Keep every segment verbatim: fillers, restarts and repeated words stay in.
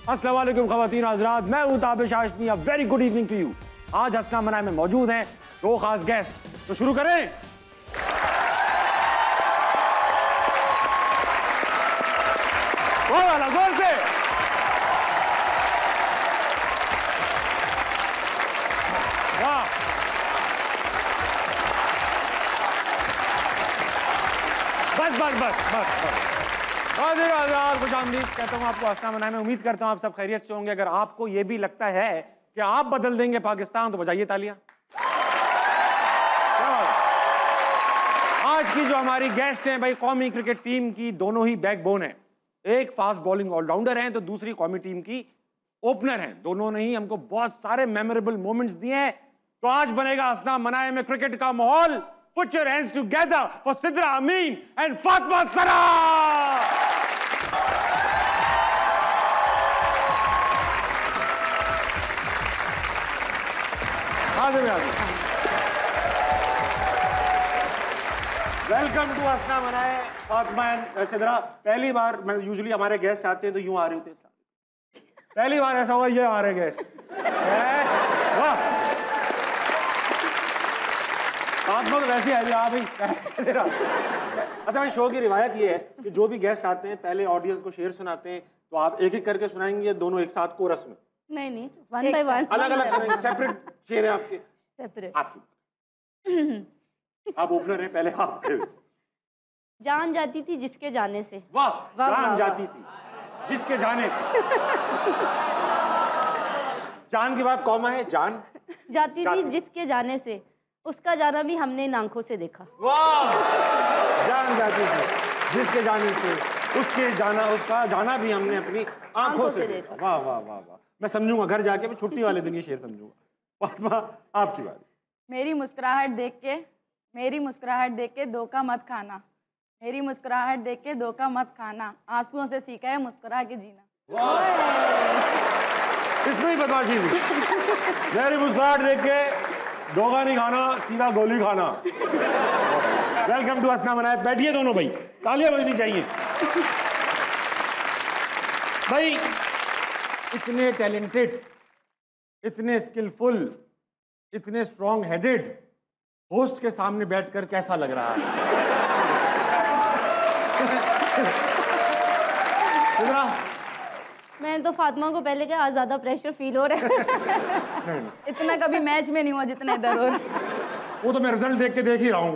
अस्सलाम वालेकुम ख़वातीन हज़रात, मैं हूं Tabish Hashmi. A very good evening to you. आज हसना मनाए में मौजूद हैं दो खास गेस्ट, तो शुरू करें। वाला जोर से वाह। बस बस बस बस बस खुश आमदीद कहता हूँ आपको हसना मनाए में। उम्मीद करता हूँ आप सब खैरियत से होंगे। अगर आपको ये भी लगता है कि आप बदल देंगे पाकिस्तान तो बजाइए तालियां। आज की जो हमारी गेस्ट हैं भाई, कौमी क्रिकेट टीम की दोनों ही बैकबोन है। एक फास्ट बॉलिंग ऑलराउंडर हैं तो दूसरी कौमी टीम की ओपनर हैं। दोनों ने ही हमको बहुत सारे मेमोरेबल मोमेंट्स दिए हैं। तो आज बनेगा हसना मनाए में क्रिकेट का माहौल। Put your hands together for Sidra Amin and Fatima Sara. Welcome to हसना मनाए फातिमा एंड सिद्रा। पहली बार मैं यूजुअली हमारे गेस्ट आते हैं तो यूं आ रहे होते हैं, पहली बार ऐसा हुआ ये आ रहे गेस्ट। वाह फातिमा तो वैसे आई आ भाई। अच्छा भाई, शो की रिवायत ये है कि जो भी गेस्ट आते हैं पहले ऑडियंस को शेर सुनाते हैं, तो आप एक एक करके सुनाएंगे दोनों एक साथ कोरस में? नहीं नहीं, वन बाय वन, अलग अलग सुनाएंगे। सेपरेट शेर है आपके? सेपरेट। आप शुरू, आप ओपनर हैं, पहले आप। जान जाती थी जिसके जाने से। वाह, जान जाती थी जिसके जाने से। जान की बात कौमा है, जान जाती थी जिसके जाने से, उसका जाना भी हमने इन आंखों से देखा। वाह, जान जाती थी जिसके जाने से, उसके जाना उसका जाना भी हमने अपनी आंखों से देखा। वाह वाह वाह वाह। मैं समझूंगा घर जाके, मैं छुट्टी वाले दिन ये शेर समझूंगा। फातिमा आपकी बात। मेरी मुस्कुराहट देख के मेरी मुस्कुराहट देख के धोखा मत खाना, मेरी मुस्कुराहट देख के धोखा मत खाना, आंसुओं से सीखा है मुस्कुरा के जीना। इसमें ही बदमाशी थी। मेरी मुस्कुराहट देख के धोखा नहीं खाना, सीधा गोली खाना। वेलकम टू हसना मनाए। बैठिए दोनों भाई, तालियां बजनी चाहिए भाई। इतने टैलेंटेड, इतने स्किलफुल, इतने स्ट्रॉन्ग हेडेड होस्ट के सामने बैठकर कैसा लग रहा है? मैंने तो फातिमा को पहले कहा आज ज्यादा प्रेशर फील हो रहा है। इतना कभी मैच में नहीं हुआ जितना इधर हो रहा। वो तो मैं रिजल्ट देख के देख ही रहा हूं।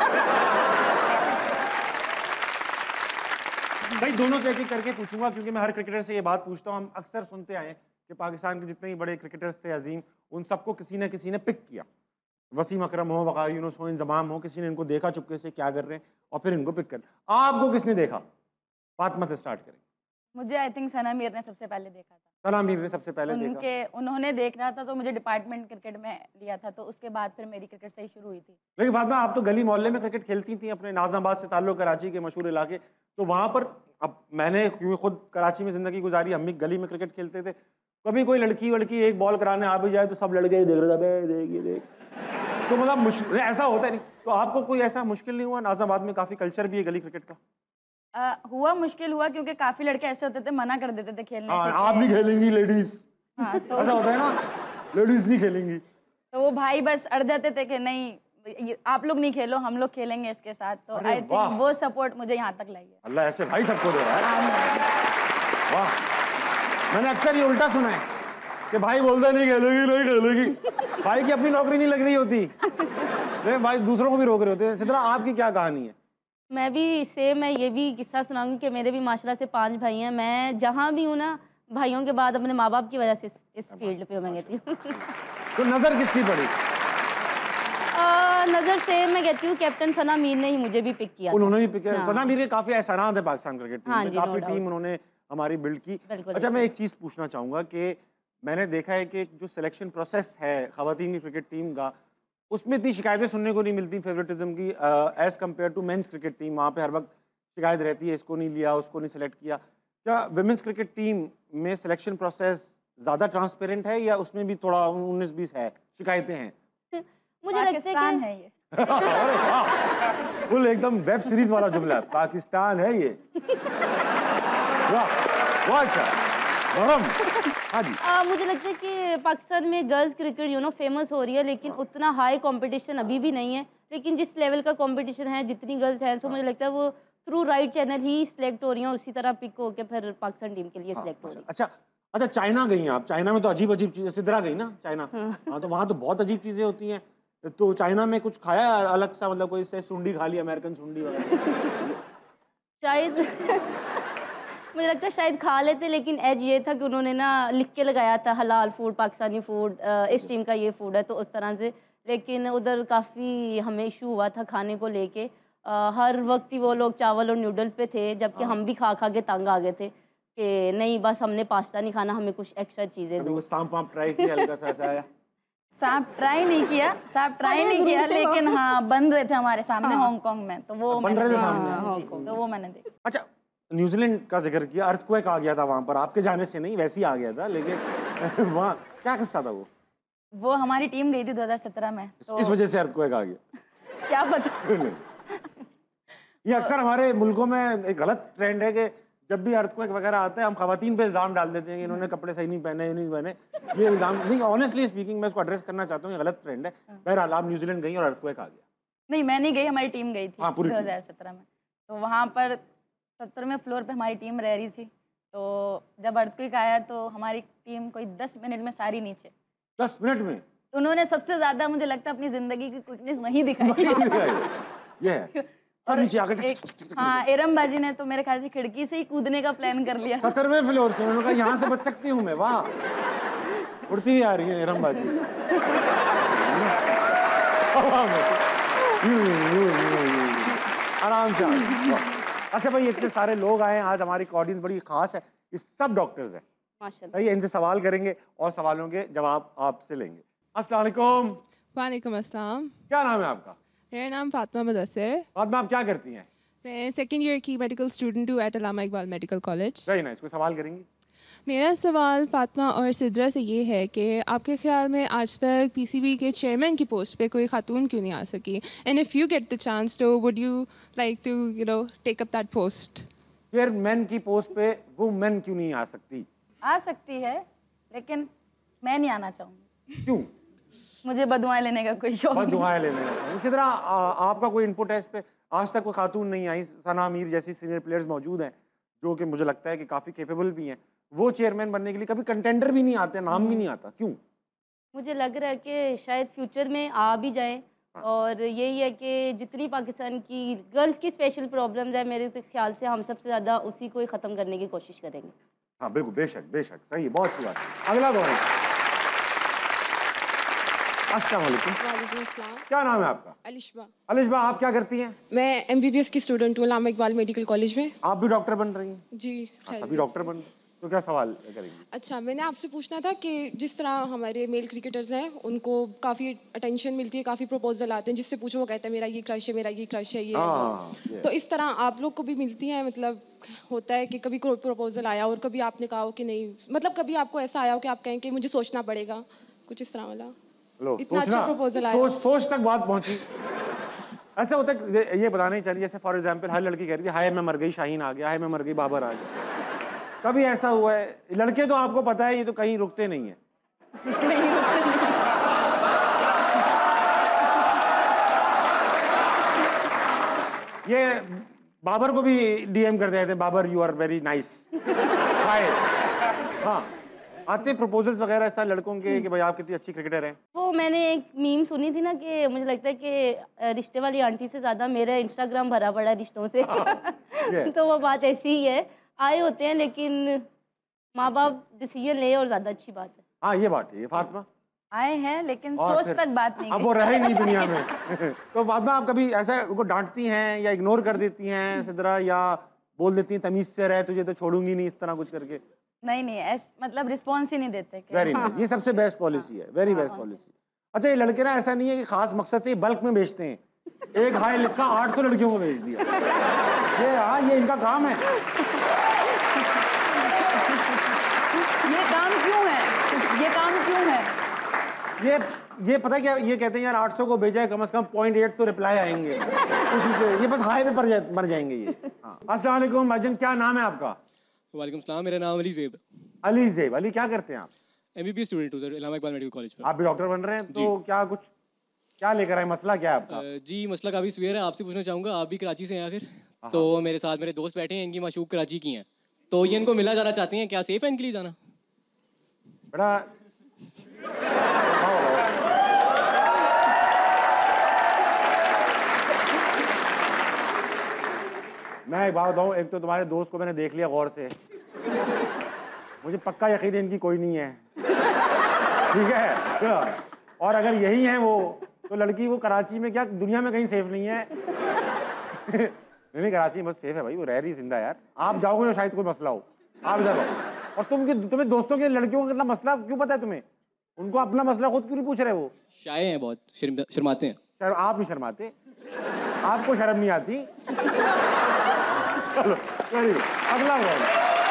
भाई दोनों से एक एक करके पूछूंगा, क्योंकि मैं हर क्रिकेटर से ये बात पूछता हूँ। हम अक्सर सुनते आए कि पाकिस्तान के जितने ही बड़े क्रिकेटर्स थे अजीम, उन सबको किसी न किसी ने पिक किया। वसीम अकरम हो, वक़ार यूनुस हो, इंजमाम हो, किसी ने इनको देखा चुपके से क्या कर रहे हैं और फिर इनको पिक कर। आपको किसने देखा? फातिमा से स्टार्ट करें। मुझे आई थिंक सना मीर ने सबसे पहले देखा था। सना मीर ने सबसे पहले उनके देखा। उन्होंने देख रहा था तो मुझे डिपार्टमेंट क्रिकेट में लिया था, तो उसके बाद फिर मेरी क्रिकेट से ही शुरू हुई थी। लेकिन फातिमा आप तो गली मोहल्ले में क्रिकेट खेलती थी, अपने नाज़ाबाद से ताल्लुक, कराची के मशहूर इलाके, तो वहाँ पर अब मैंने क्योंकि खुद कराची में ज़िंदगी गुजारी, हम भी गली में क्रिकेट खेलते थे। कभी कोई लड़की वड़की एक बॉल कराने आ भी जाए तो सब लड़के देख रहे थे, देख ये देख, तो मतलब मुश्किल ऐसा होता नहीं। तो आपको कोई ऐसा मुश्किल नहीं हुआ? नाज़ाबाद में काफ़ी कल्चर भी है गली क्रिकेट का। आ, हुआ मुश्किल हुआ क्योंकि काफी लड़के ऐसे होते थे मना कर देते थे खेलने हाँ, से। आप नहीं खेलेंगी लेडीज। हाँ, तो ऐसा होता है ना, लेडीज नहीं खेलेंगी। तो वो भाई बस अड़ जाते थे कि नहीं आप लोग नहीं खेलो, हम लोग खेलेंगे इसके साथ। तो आई थिंक वो सपोर्ट मुझे यहाँ तक लाई है। अल्लाह ऐसे भाई सबको दे रहा है। वाह, मैंने अक्सर ये उल्टा सुना है कि भाई बोलता नहीं खेलेगी नहीं खेलेगी, भाई की अपनी नौकरी नहीं लग रही होती, भाई दूसरों को भी रोक रहे होते हैं। सिद्रा आपकी क्या कहानी है? मैं भी सेम, मैं ये भी किस्सा सुनाऊंगी कि मेरे भी माशाल्लाह से पांच भाई हैं। मैं जहाँ भी हूँ ना, भाइयों के बाद अपने माँ बाप की वजह से इस, इस फील्ड पे मैं कहती हूँ। तो नजर किसकी पड़ी? नजर से मैं कहती हूँ कैप्टन सना मीर ने ही मुझे भी पिक किया। उन्होंने भी पिक किया। सना मीर के काफी एहसानात है पाकिस्तान क्रिकेट टीम में, काफी टीम उन्होंने हमारी बिल्ड की। अच्छा, मैं एक चीज पूछना चाहूंगा कि मैंने देखा है कि जो सिलेक्शन प्रोसेस है खवातीन की क्रिकेट टीम का, उसमें इतनी शिकायतें सुनने को नहीं मिलती फेवरेटिज्म की as compare to men's cricket team. वहाँ पे हर वक्त शिकायत रहती है, इसको नहीं लिया, उसको नहीं सेलेक्ट किया। क्या विमेंस क्रिकेट टीम में सिलेक्शन प्रोसेस ज़्यादा ट्रांसपेरेंट है या उसमें भी थोड़ा उन्नीस बीस है, शिकायतें हैं? मुझे पाकिस्तान है ये। फुल एकदम वेब सीरीज वाला जुमला, पाकिस्तान है ये। वाह, वाह, अच्छा। गरम। हाँ जी। आ, मुझे लगता है कि पाकिस्तान में girls cricket you know famous हो रही है, लेकिन उतना हाई कंपटीशन अभी भी नहीं है। लेकिन जिस लेवल का कंपटीशन है, जितनी गर्ल्स हैं, सो मुझे लगता है वो थ्रू राइट चैनल ही सिलेक्ट हो रही हैं, उसी तरह पिक होकर फिर पाकिस्तान टीम के लिए सिलेक्ट हो रही है। अच्छा अच्छा, चाइना गई हैं आप? चाइना में तो अजीब अजीब चीजें, सिद्रा गई ना चाइना? हाँ, तो वहाँ तो बहुत अजीब चीजें होती हैं। तो चाइना में कुछ खाया अलग सा, मतलब कोई से सुंडी खा ली, अमेरिकन सुंडी वगैरह? शायद मुझे लगता है शायद खा लेते, लेकिन एज ये था कि उन्होंने ना लिख के लगाया था हलाल फूड, पाकिस्तानी फूड, इस टीम का ये फूड है, तो उस तरह से। लेकिन उधर काफ़ी हमें इशू हुआ था खाने को लेके। हर वक्त ही वो लोग चावल और नूडल्स पे थे, जबकि हम भी खा खा के तंग आ गए थे कि नहीं बस हमने पास्ता नहीं खाना, हमें कुछ एक्स्ट्रा चीज़ें दो। सांप वाप ट्राई किया हल्का सा ऐसा आया? सांप ट्राई नहीं किया, सांप ट्राई नहीं किया, लेकिन हाँ बन रहे थे हमारे सामने हांगकांग में, तो वो बन रहे थे सामने? हाँ, तो वो मैंने देखा। अच्छा, न्यूजीलैंड का जिक्र किया, अर्थक्वेक आ गया था वहां पर, आपके जाने से नहीं, वैसे ही आ गया था, लेकिन वहाँ क्या किस्सा था वो? वो हमारी टीम गई थी दो हज़ार सत्रह में, तो इस वजह से अर्थक्वेक आ गया? क्या पता। ये अक्सर हमारे मुल्कों में एक गलत ट्रेंड है कि जब भी अर्थक्वेक वगैरह आता है, हम खवातीन पे इल्जाम डाल देते हैं कि इन्होंने कपड़े सही नहीं पहने, नहीं पहने। ये इल्जाम नहीं, ऑनेस्टली स्पीकिंग मैं इसको एड्रेस करना चाहता हूँ, ये गलत ट्रेंड है। बहरहाल आप न्यूजीलैंड गई और अर्थक्वेक आ गया? नहीं, मैं नहीं गई, हमारी टीम गई थी हाँ, दो हज़ार सत्रह में। तो वहाँ पर सत्तरवें फ्लोर पे हमारी टीम रह रही थी, तो जब अर्थक्वेक आया तो हमारी टीम कोई दस मिनट में सारी नीचे। दस मिनट में? उन्होंने सबसे ज्यादा मुझे लगता है अपनी जिंदगी की क्विकनेस वहीं दिखाई। ये है। और नीचे आकर एक, हाँ, एरम बाजी ने तो मेरे ख्याल से खिड़की से ही कूदने का प्लान कर लिया। सत्तरवें फ्लोर से उन्होंने कहा यहाँ से बच सकती हूँ मैं, वाह, उड़ती हुई आ रही है एरम बाजी। आराम से। अच्छा भाई, इतने सारे लोग आए, आज हमारी ऑडियंस बड़ी खास है, ये सब डॉक्टर्स हैं, सही है? इनसे सवाल करेंगे और सवालों के जवाब आपसे लेंगे। अस्सलाम वालेकुम। वालेकुम अस्सलाम। क्या नाम है आपका? मेरा नाम फातिमा मुदस्सिर है। फातिमा, आप क्या करती हैं? मैं सेकेंड ईयर की मेडिकल स्टूडेंट हूँ at Allama Iqbal medical college. सही ना, इसको सवाल करेंगी? मेरा सवाल फातिमा और सिद्रा से ये है कि आपके ख्याल में आज तक पीसीबी के चेयरमैन की पोस्ट पे कोई खातून क्यों नहीं आ सकी, and if you get the chance तो would you like to you know take up that post? Chairman की पोस्ट पे वुमेन क्यों नहीं आ सकती? आ सकती है, लेकिन मैं नहीं आना चाहूँगी। क्यों? मुझे बदुआएं लेने का कोई शौक नहीं। बदुआएं लेने का। इसी तरह आ, आपका कोई इनपुट है इस पे? आज तक कोई खातून नहीं आई, सना मीर जैसी सीनियर प्लेयर्स मौजूद हैं जो कि मुझे लगता है कि काफ़ी कैपेबल भी हैं, वो चेयरमैन बनने के लिए कभी कंटेंडर भी नहीं आते, नाम भी नहीं आता, क्यों? मुझे लग रहा है कि शायद फ्यूचर में आ भी जाएं, और यही है कि जितनी पाकिस्तान की गर्ल्स की स्पेशल प्रॉब्लम्स है, मेरे ख्याल से हम सबसे ज़्यादा उसी को ही ख़त्म करने की कोशिश करेंगे। हाँ बिल्कुल, बेशक बेशक, सही है, बहुत अच्छी बात। अगला दौर। अस्सलाम वालेकुम। वालेकुम अस्सलाम। क्या नाम है आपका? अलिशबा। अलिशबा, आप क्या करती हैं? मैं एमबीबीएस की स्टूडेंट हूँ अल्लामा इकबाल मेडिकल कॉलेज में। आप भी डॉक्टर बन रही हैं? जी। हाँ, सभी डॉक्टर बन, तो क्या सवाल करेंगी? अच्छा, मैंने आपसे पूछना था कि जिस तरह हमारे मेल क्रिकेटर्स हैं उनको काफ़ी अटेंशन मिलती है, काफ़ी प्रपोजल आते हैं, जिससे पूछो वो कहता है मेरा ये क्रश है, मेरा ये क्रश है, ये है वो। तो इस तरह आप लोग को भी मिलती हैं, मतलब होता है कि कभी कोई प्रपोजल आया और कभी आपने कहा हो कि नहीं, मतलब कभी आपको ऐसा आया हो कि आप कहें कि मुझे सोचना पड़ेगा, कुछ इस तरह वाला? लो, इतना अच्छा प्रपोजल आया। सोच सोच तक बात पहुंची। ऐसा होता है, ये बताना ही चाहिए, जैसे फॉर एग्जांपल हर लड़की कह रही थी हाय मैं मर गई, शाहीन आ गया, हाय मैं मर गई, बाबर आ गया। कभी ऐसा हुआ है? लड़के तो आपको पता है ये तो कहीं रुकते नहीं है। ये बाबर को भी डीएम कर देते हैं, Babar you are very nice, hi. हाँ, आते प्रपोजल्स वगैरह इस तरह लड़कों के कि भाई आप कितनी अच्छी क्रिकेटर हैं? वो मैंने एक मीम सुनी थी ना कि मुझे लगता है कि रिश्ते वाली आंटी से ज़्यादा मेरा इंस्टाग्राम भरा पड़ा है रिश्तों से। तो वो बात ऐसी ही है, आए होते हैं लेकिन माँ बाप डिसीजन ले और ज़्यादा अच्छी बात है। हाँ, ये बात है। फातिमा, आए हैं लेकिन और सोच तक बात नहीं अब वो रहे नहीं दुनिया में। तो फातिमा, आप कभी ऐसा उनको डांटती हैं या इग्नोर कर देती हैं सिद्रा, या बोल देती हैं तमीज से रह, तुझे तो छोड़ूंगी नहीं, इस तरह कुछ करके? नहीं नहीं ऐस मतलब रिस्पॉन्स ही नहीं देते। वेरी नाइस, ये सबसे बेस्ट पॉलिसी है, वेरी बेस्ट पॉलिसी। अच्छा, ये लड़के ना ऐसा नहीं है कि खास मकसद से बल्क में बेचते हैं, एक हाई लिखा आठ सौ लड़कियों को बेच दिया, ये हाँ ये इनका काम है। ये काम क्यों है? ये काम क्यों है? ये ये पता है क्या, ये कहते हैं यार आठ सौ को भेजा है, कम से कम पॉइंट एट तो रिप्लाई आएंगे उसी से, ये बस हाई पे पर जा, मर जाएंगे ये। हाँ, अस्सलाम वालेकुम भाईजान, क्या नाम है आपका? वालेकुम सलाम, मेरा नाम अली ज़ेब। अली ज़ेब, अली क्या करते हैं आप? एमबीबीएस स्टूडेंट हूँ sir, Allahabad Iqbal medical college में। आप भी डॉक्टर बन रहे हैं, तो क्या कुछ क्या लेकर आए, मसला क्या है आपका? अ, जी मसला काफ़ी सीवियर है, आपसे पूछना चाहूँगा, आप भी कराची से हैं आखिर, तो मेरे साथ मेरे दोस्त बैठे हैं, इनकी माशूक कराची की हैं, तो ये इनको मिला जाना चाहती हैं, क्या सेफ है इनके लिए जाना? बड़ा मैं एक बात बताऊँ, एक तो तुम्हारे दोस्त को मैंने देख लिया गौर से, मुझे पक्का यकीन है इनकी कोई नहीं है, ठीक है? और अगर यही है वो, तो लड़की वो कराची में क्या दुनिया में कहीं सेफ नहीं है। नहीं नहीं, कराची में बस सेफ है भाई, वो रह रही जिंदा यार। आप जाओगे तो शायद कोई मसला हो, आप जाओ। और तुम तुम्हें दोस्तों के लड़कियों का कितना मसला क्यों पता है तुम्हें? उनको अपना मसला खुद क्यों नहीं पूछ रहे? वो शाये हैं बहुत, शर्माते हैं। शर, आप नहीं शर्माते, आपको शर्म नहीं आती। चलो वेरी गुड, अगला बॉल।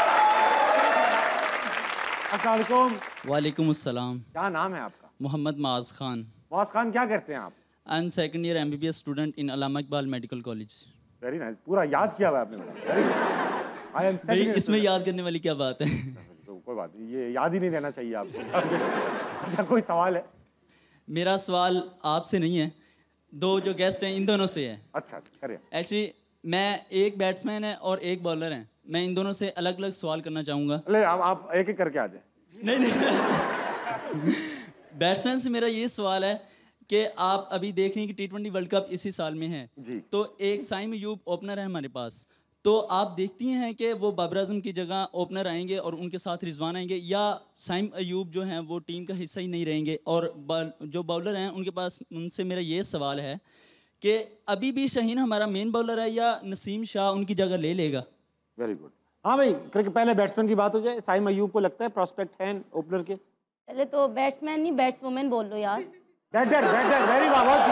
अस्सलाम वालेकुम। वालेकुम अस्सलाम। क्या नाम है आपका? मोहम्मद माज खान। माज खान, क्या करते हैं आप? I am second year MBBS student in Allama Iqbal medical college. Very nice, पूरा याद किया हुआ है आपने। Very good. आई एम भाई इसमें याद करने वाली क्या बात है? तो कोई बात नहीं, ये याद ही नहीं रहना चाहिए आपको। अच्छा, कोई सवाल है? मेरा सवाल आपसे नहीं है, दो जो गेस्ट हैं इन दोनों से है। अच्छा करिए। एक्चुअली मैं एक बैट्समैन है और एक बॉलर हैं, मैं इन दोनों से अलग अलग सवाल करना चाहूँगा। ले आप, आप एक एक करके आ जाए। नहीं नहीं बैट्समैन से मेरा ये सवाल है कि आप अभी देख रहे हैं कि टी ट्वेंटी वर्ल्ड कप इसी साल में है जी। तो एक साइम अयूब ओपनर है हमारे पास, तो आप देखती हैं कि वो बाबर आजम की जगह ओपनर आएंगे और उनके साथ रिजवान आएंगे, या साइम अयूब जो हैं वो टीम का हिस्सा ही नहीं रहेंगे? और जो बॉलर हैं उनके पास, उनसे मेरा ये सवाल है कि अभी भी शाहीन हमारा मेन बॉलर है या नसीम शाह उनकी जगह ले लेगा? Very good. हाँ भाई, क्रिकेट पहले बैट्समैन की बात हो जाए। साइम अयूब को लगता है प्रॉस्पेक्ट है ओपनर के? पहले तो बैट्समैन नहीं बैट्सवुमेन बोल लो यार। बैटर बैटर वेरी वाह, बहुत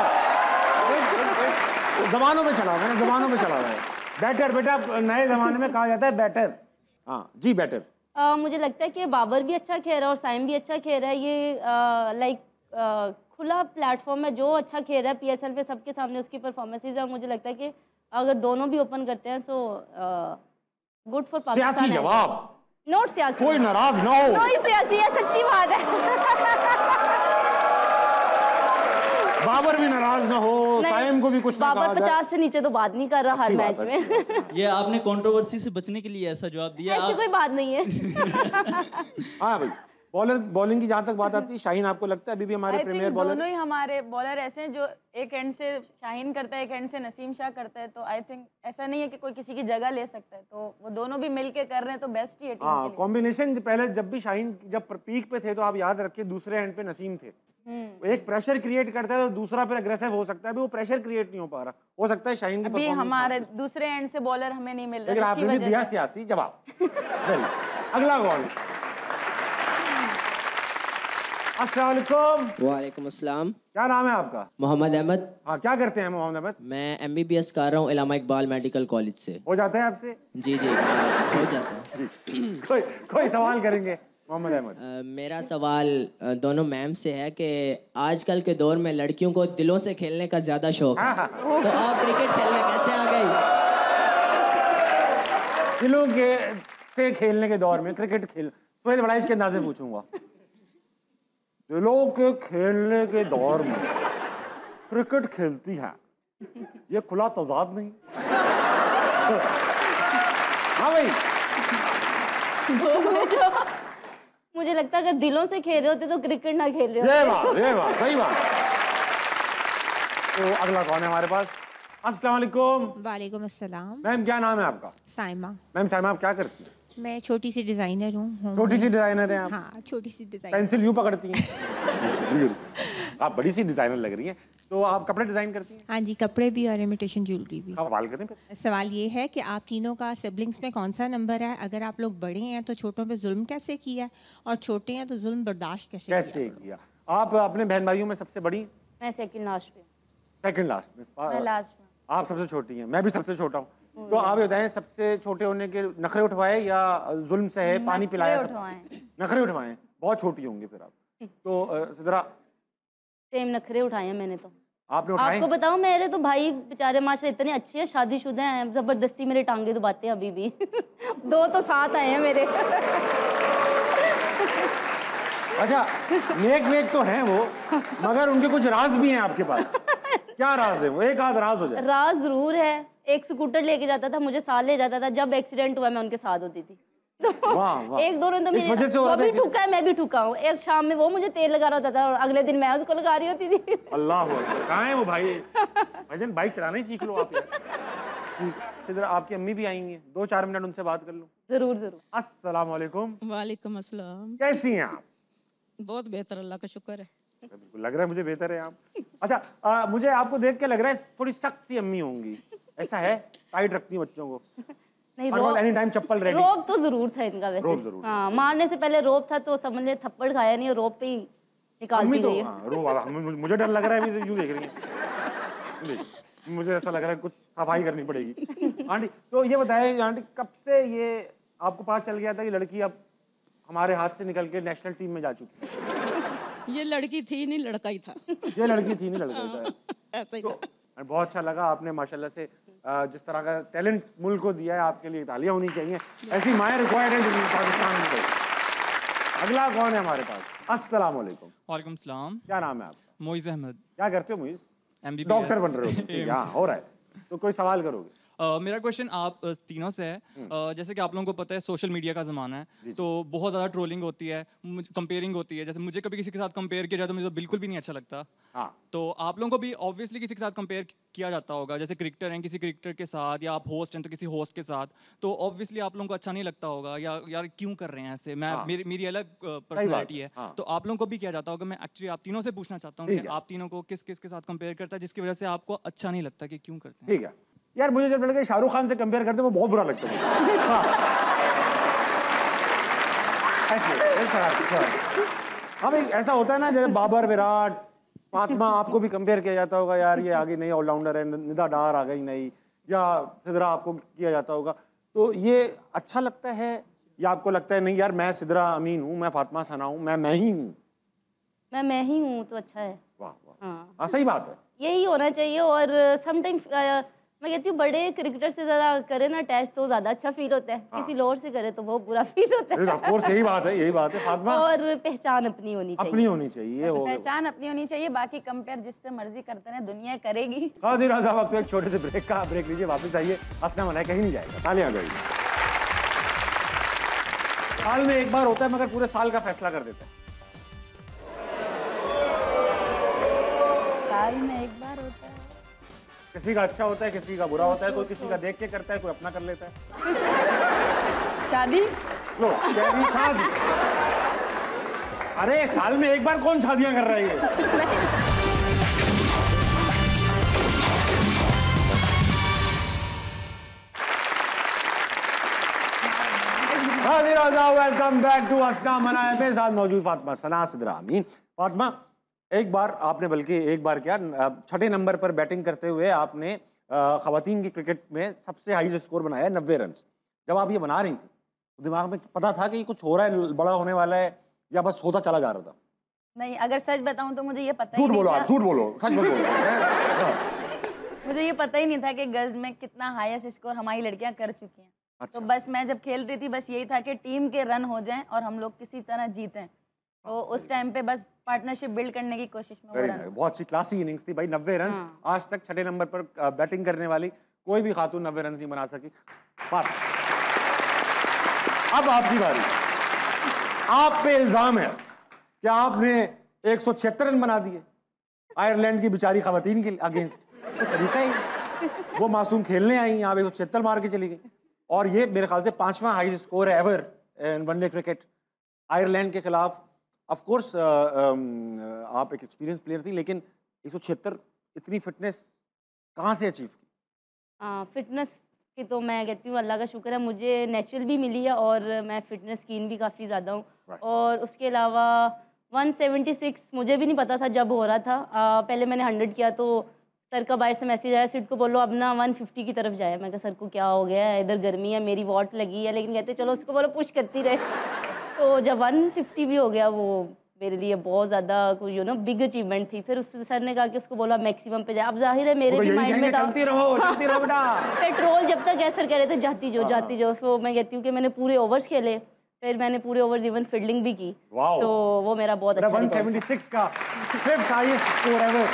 बहुत जमानों में चला हुआ है, जमानों में चला हुआ है। बैटर बेटा नए जमाने में कहा जाता है बैटर। हाँ जी बैटर। uh, मुझे लगता है कि बाबर भी अच्छा खेल रहा है और साइम भी अच्छा खेल रहा है। ये लाइक uh, uh, खुला प्लेटफॉर्म है, जो अच्छा खेल रहा है पीएसएल पे सबके सामने उसकी परफॉर्मेंसेज है, और मुझे लगता है कि अगर दोनों भी ओपन करते हैं सो गुड फॉर पाकिस्तान। सियासी जवाब, नोट सियासी, कोई नाराज ना हो। नोट सियासी है, सच्ची बात है। बाबर भी नाराज ना हो, साइम को भी कुछ ना कहा बाबर पचास से नीचे तो बात नहीं कर रहा हर मैच में। ये आपने कंट्रोवर्सी से बचने के लिए ऐसा जवाब दिया? ऐसी आप... कोई बात नहीं है। हाँ भाई, बॉलर बॉलिंग की जहाँ तक बात आती है, शाहीन आपको लगता है अभी भी हमारे प्रीमियर बॉलर? दोनों ही हमारे बॉलर ऐसे हैं, जो एक एंड से शाहीन करता है, एक एंड से नसीम शाह करता है, तो आई थिंक ऐसा नहीं है कि कोई किसी की जगह ले सकता है, तो वो दोनों भी मिलके कर रहे हैं तो बेस्ट ही है टीम के लिए। कॉम्बिनेशन पहले जब भी शाहीन जब पीक पे थे तो आप याद रखिए दूसरे एंड पे नसीम थे, एक प्रेशर क्रिएट करता है तो दूसरा फिर अग्रेसिव हो सकता है, अभी वो प्रेशर क्रिएट नहीं हो पा रहा। हो सकता है शाहीन की अभी हमारे दूसरे एंड से बॉलर हमें नहीं मिल रहा, लेकिन आपने भी दिया सियासी जवाब। अगला बॉल। अस्सलाम वालेकुम। वालेकुम अस्सलाम। क्या नाम है आपका? मोहम्मद अहमद। हाँ, क्या करते हैं मोहम्मद अहमद? मैं एमबीबीएस कर रहा हूँ इलामा इकबाल मेडिकल कॉलेज से। हो जाता है आपसे? जी जी हो जाता है। कोई कोई सवाल करेंगे मोहम्मद अहमद? uh, मेरा सवाल uh, दोनों मैम से है कि आजकल के दौर में लड़कियों को दिलों से खेलने का ज्यादा शौक है, तो आप क्रिकेट खेलने कैसे आ गई? दिलों के से खेलने के दौर में क्रिकेट खेल, सोहेल बड़ा इसके अंदाजे पूछूंगा। दिलों के खेलने के दौर में क्रिकेट खेलती है, ये खुला तजाद नहीं? हाँ भाई, मुझे लगता है अगर दिलों से खेल रहे होते तो क्रिकेट ना खेल रहे होते। ये बात ये बात सही बात। तो अगला कौन है हमारे पास? अस्सलाम वालेकुम। वालेकुम अस्सलाम। मैम क्या नाम है आपका? साइमा। मैम साइमा, आप क्या करती हैं? मैं छोटी सी डिजाइनर हूँ। छोटी सी डिजाइनर हैं आप? हाँ, छोटी सी डिजाइनर। पेंसिल यूं पकड़ती हैं? आप बड़ी सी डिजाइनर लग रही हैं। तो आप कपड़े डिजाइन करती हैं? हाँ जी, कपड़े भी और इमिटेशन ज्वेलरी भी। सवाल करें फिर। सवाल ये है कि आप तीनों का सिबलिंग्स में कौन सा नंबर है? अगर आप लोग बड़े हैं तो छोटों पे जुल्म कैसे किया, और छोटे हैं तो जुल्म बर्दाश्त कैसे कैसे किया? आप अपने बहन भाइयों में सबसे बड़ी? मैं सेकंड लास्ट पे। सेकंड लास्ट में? मैं लास्ट में। आप सबसे छोटी हैं, मैं भी सबसे छोटा हूँ। तो आप बताएं, सबसे छोटे होने के नखरे उठवाए या जुल्म से है, पानी पिलाया? नखरे उठवाए। बहुत छोटी होंगी फिर आप तो। जरा सेम नखरे उठाए हैं मैंने तो। आपने उठाए? आपको बताऊं, मेरे तो भाई बेचारे माशा इतने अच्छे हैं, शादीशुदा हैं, जबरदस्ती मेरे टांगे दबाते हैं अभी भी। दो तो साथ आए हैं मेरे। अच्छा, नेक नेक तो हैं वो, मगर उनके कुछ राज भी हैं आपके पास। क्या राज है वो? एक आध राज हो जाए। राज जरूर है। एक स्कूटर लेके जाता था, मुझे साथ ले जाता था, जब एक्सीडेंट हुआ मैं उनके साथ होती थी। तो वाह, वाह। एक दोनों तो इस वजह से हो वो रहा भी था ठुका है, मैं भी ठुका हूँ। एक शाम में वो मुझे तेल लगा रहा होता था और अगले दिन मैं उसको लगा रही होती थी। अल्लाह कहाँ है वो भाई? भाईजान बाइक चलाना ही सीख लो आप यार। सिद्रा, आपकी अम्मी भी आएंगी, दो चार मिनट उनसे बात कर लो। जरूर जरूर। अस्सलाम वालेकुम। वालेकुम अस्सलाम। कैसी हैं आप? बहुत बेहतर, अल्लाह का शुक्र है। बिल्कुल लग रहा है मुझे बेहतर है आप। अच्छा, आ, मुझे आपको देख के लग रहा है थोड़ी सख्त सी अम्मी होंगी, ऐसा है? टाइट रखती हैं बच्चों को? नहीं, रोब एनी टाइम चप्पल रेडी? रोब तो जरूर था इनका वैसे। रोब जरूर। हाँ, मारने से पहले रोब था तो समझ ले थप्पड़ खाया नहीं, रोब पे ही निकालती तो, गई है। हाँ, रोब वाला। मुझे डर लग रहा है अभी, यूं देख रही है। मुझे ऐसा लग रहा है कुछ सफाई करनी पड़ेगी। आंटी तो ये बताइए आंटी, कब से ये आपको पता चल गया था कि लड़की अब हमारे हाथ से निकल के नेशनल टीम में जा चुकी है? ये लड़की थी नहीं, लड़का ही था। ये लड़की थी नहीं, लड़का ही था। ऐसा ही तो था। बहुत अच्छा लगा, आपने माशाल्लाह से जिस तरह का टैलेंट मुल्क को दिया है, आपके लिए तालियां होनी चाहिए। ऐसी माएँ रिक्वायर्ड है पाकिस्तान में। अगला कौन है हमारे पास? अस्सलाम वालेकुम। वालेकुम सलाम। क्या नाम है आपका? मोइज़ अहमद। क्या करते हो मोइज़? एमबीबीएस। डॉक्टर बन रहे हो? हाँ, हो रहा है। तो कोई सवाल करोगे? Uh, मेरा क्वेश्चन आप uh, तीनों से है। uh, जैसे कि आप लोगों को पता है सोशल मीडिया का ज़माना है, तो बहुत ज़्यादा ट्रोलिंग होती है, कंपेयरिंग होती है। जैसे मुझे कभी किसी के साथ कंपेयर किया जाए तो मुझे बिल्कुल भी नहीं अच्छा लगता। हाँ। तो आप लोगों को भी ऑब्वियसली किसी के साथ कंपेयर किया जाता होगा, जैसे क्रिकेटर हैं किसी क्रिकेटर के साथ, या आप होस्ट हैं तो किसी होस्ट के साथ। तो ऑब्वियसली आप लोगों को अच्छा नहीं लगता होगा, या यार क्यों कर रहे हैं ऐसे। मैं हाँ। मेरी मेरी अलग पर्सनैलिटी है, हाँ। तो आप लोगों को भी किया जाता होगा। मैं एक्चुअली आप तीनों से पूछना चाहता हूँ कि आप तीनों को किस किस के साथ कंपेयर करता है, जिसकी वजह से आपको अच्छा नहीं लगता, कि क्यों करते हैं? ठीक है यार, मुझे जब लड़के शाहरुख खान से कंपेयर करते हैं वो बहुत बुरा लगता है। हाँ। हाँ, ऐसा होता है ना, जैसे बाबर, विराट, फातिमा, आपको भी कंपेयर किया जाता होगा, यार ये आगे नई ऑलराउंडर है, निदा डार आ गई नई, या सिद्रा आपको किया जाता होगा। तो ये अच्छा लगता है या आपको लगता है नहीं यार मैं सिद्रा अमीन हूँ, मैं फातिमा सना हूँ, मैं मैं ही हूँ? मैं मैं ही हूँ तो अच्छा है। वाह वाह। हाँ, हाँ सही बात है, यही होना चाहिए। और समटाइम मैं कहती हूँ बड़े क्रिकेटर से जरा करे ना अटैच तो ज्यादा अच्छा फील होता है। हाँ। किसी लोअर से करे तो बहुत बुरा फील होता है। ऑफ कोर्स यही बात है, यही बात है फातिमा। और पहचान अपनी होनी चाहिए। अपनी होनी चाहिए, हो पहचान अपनी होनी चाहिए। बाकी कंपेयर जिससे मर्जी करते हैं दुनिया करेगी। हाँ जी राजा, वक्त एक छोटे से ब्रेक का ब्रेक लीजिए, वापस आइए। हंसना मना कहीं नहीं जाएगा, तालियां गई। साल में एक बार होता है मगर पूरे साल का फैसला कर देता है। साल में एक बार होता है। किसी का अच्छा होता है, किसी का बुरा होता है, कोई किसी का देख के करता है, कोई अपना कर लेता है। शादी लो यानी शादी। अरे साल में एक बार कौन शादियां कर रही है? वेलकम बैक टू हंसना मना। मेरे साथ मौजूद फातिमा सना, सिद्रा अमीन। फातिमा, एक बार आपने, बल्कि एक बार क्या, छठे नंबर पर बैटिंग करते हुए आपने खवातीन की क्रिकेट में सबसे हाई स्कोर बनाया, नब्बे रन। जब आप ये बना रही थी तो दिमाग में पता था कि कुछ हो रहा है, बड़ा होने वाला है, या बस होता चला जा रहा था? नहीं, अगर सच बताऊं तो मुझे ये पता ही नहीं था। झूठ बोलो, झूठ बोलो, सच मत बोलो। मुझे ये पता ही नहीं था कि गर्ल्स में कितना हाईएस्ट स्कोर हमारी लड़कियां कर चुकी हैं। अच्छा। तो बस मैं जब खेल रही थी बस यही था कि टीम के रन हो जाएं और हम लोग किसी तरह जीतें। तो उस टाइम पे बस पार्टनरशिप बिल्ड करने की कोशिश में वो रन। बहुत अच्छी क्लासी इनिंग्स थी भाई, नब्बे रन। हाँ। आज तक छठे नंबर पर बैटिंग करने वाली कोई भी खातून नब्बे रन नहीं बना सकी। अब आपकी बारी। आप पे इल्जाम है कि आपने एक सौ छिहत्तर रन बना दिए आयरलैंड की बेचारी खवातीन के अगेंस्ट। तो तरीका ही, वो मासूम खेलने आई, आप एक सौ छिहत्तर मार के चली गई। और ये मेरे ख्याल से पांचवा हाई स्कोर है ever in one day cricket Ireland के खिलाफ। ऑफ कोर्स आप एक एक्सपीरियंस प्लेयर थी, लेकिन एक सौ छिहत्तर इतनी फिटनेस कहाँ से अचीव की? हाँ, फिटनेस की तो मैं कहती हूँ अल्लाह का शुक्र है, मुझे नेचुरल भी मिली है और मैं फिटनेस कीन भी काफ़ी ज़्यादा हूँ। और उसके अलावा एक सौ छिहत्तर मुझे भी नहीं पता था जब हो रहा था। आ, पहले मैंने हंड्रेड किया तो सर का बाहर से मैसेज आया, सिड को बोलो अब ना एक सौ पचास की तरफ जाए। मैं कहा सर को क्या हो गया है, इधर गर्मी है, मेरी वॉट लगी है, लेकिन कहते चलो उसको बोलो पुश करती रहे। तो जब एक सौ पचास भी हो गया वो मेरे लिए बहुत ज़्यादा यू नो बिग अचीवमेंट थी। फिर उस सर ने कहा कि उसको बोला मैक्सिमम पे जाए। अब जाहिर है मेरे तो भी माइंड में था चलती रहो चलती रहो बेटा। पेट्रोल जब तक है सर कह रहे थे जाती जो जाती जो, तो मैं कहती हूँ कि मैंने पूरे ओवर्स खेले, फिर मैंने पूरे ओवर्स इवन फील्डिंग भी की, तो वो मेरा बहुत अच्छा वन सेवेंटी सिक्स का फिफ्थ हाईएस्ट स्कोर एवर।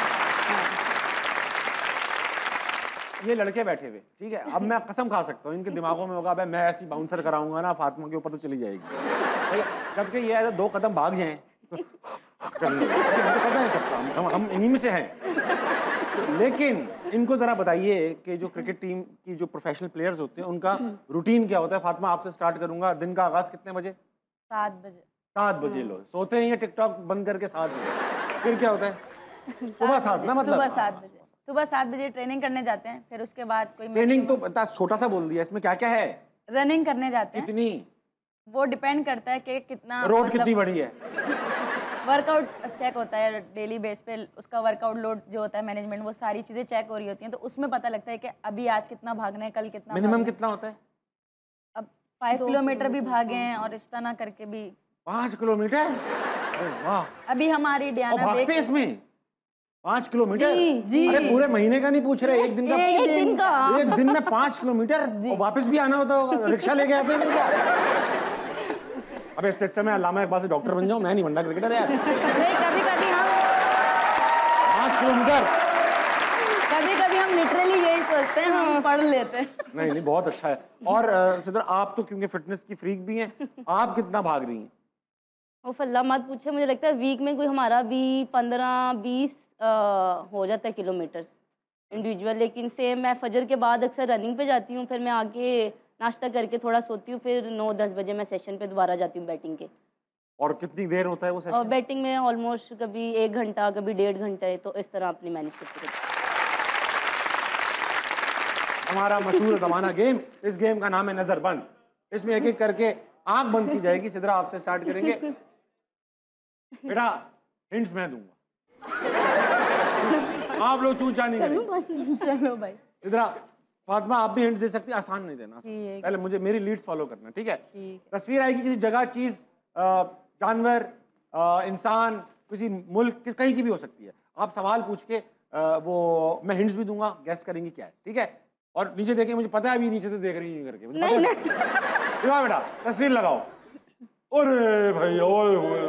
ये लड़के बैठे हुए, ठीक है, अब मैं कसम खा सकता हूँ इनके दिमागों में होगा मैं ऐसी बाउंसर कराऊंगा ना फातिमा के ऊपर तो चली जाएगी। जबकि ये ऐसा दो कदम भाग जाएं तो पता है सबका, हम हम इन्हीं में से हैं। लेकिन इनको जरा बताइए कि जो क्रिकेट टीम की जो प्रोफेशनल प्लेयर्स होते हैं उनका रूटीन क्या होता है। फातिमा आपसे स्टार्ट करूंगा, दिन का आगाज कितने बजे? सात बजे। सात बजे लो सोते नहीं है टिकटॉक बंद करके सात बजे, फिर क्या होता है? सुबह सात ना मतलब सुबह सात बजे सुबह सात बजे ट्रेनिंग करने जाते हैं, फिर उसके बाद कोई ट्रेनिंग तो बता छोटा सा बोल दिया, इसमें क्या क्या है? रनिंग करने जाते हैं। कितनी? वो डिपेंड करता है कि कितना रोड मतलब, कितनी बड़ी है? वर्कआउट चेक होता है डेली बेस पे, उसका वर्कआउट लोड जो होता है मैनेजमेंट, वो सारी चीजें चेक हो रही होती हैं, तो उसमें पता लगता है कि अभी आज कितना भागना है, कल कितना। मिनिमम कितना होता है? अब फाइव किलोमीटर भी भागे हैं और इस तरह करके भी। पाँच किलोमीटर? वाह। अभी हमारी डियाना देख इसमें पाँच किलोमीटर। जी, जी। अरे पूरे महीने का नहीं पूछ रहे, एक दिन का। एक दिन का एक दिन में पाँच किलोमीटर और वापस भी आना होता होगा, रिक्शा लेके आते हैं क्या? अबे इससे अच्छा मैं अल्लामा इकबाल से डॉक्टर बन जाऊं, मैं नहीं बनना क्रिकेटर यार। नहीं, कभी कभी हम पाँच किलोमीटर कभी कभी हम लिटरली यही सोचते हैं, हम पढ़ लेते हैं। नहीं नहीं बहुत अच्छा है। और सिद्रा आप तो क्योंकि फिटनेस की फ्रीक भी हैं, आप कितना भाग रही हैं? ओ फल्ला मत पूछे, मुझे लगता है वीक में कोई हमारा भी पंद्रह बीस हो जाता है किलोमीटर्स इंडिविजुअल। लेकिन सेम मैं फजर के बाद अक्सर रनिंग पे जाती हूँ, फिर मैं आके नाश्ता करके थोड़ा सोती हूँ, फिर नौ दस बजे मैं सेशन पे दोबारा जाती हूँ बैटिंग के। और कितनी देर होता है वो सेशन? और बैटिंग में ऑलमोस्ट कभी एक घंटा कभी डेढ़ घंटे, तो इस तरह अपनी मैनेज करती रहती हूँ। हमारा मशहूर ज़माना गेम, इस गेम का नाम है नजरबंद। इसमें एक एक करके आंख बंद की जाएगी। सिद्रा आपसे स्टार्ट करेंगे। बेटा हिंट्स मैं दूंगा, आप लोग चूचा नहीं करेंगे। चलो भाई। सिद्रा फातिमा आप भी हिंट्स दे सकती, आसान नहीं देना, पहले मुझे मेरी लीड्स फॉलो करना, ठीक है? तस्वीर आएगी किसी जगह, चीज, जानवर, इंसान, किसी मुल्क, किस कहीं की भी हो सकती है। आप सवाल पूछ के आ, वो मैं हिंट्स भी दूंगा, गैस करेंगी क्या है, ठीक है? और नीचे देखें, मुझे पता है अभी नीचे से देख रही है करके, मुझे नहीं, पता है। बेटा तस्वीर लगाओ। अरे भाई ओए ओए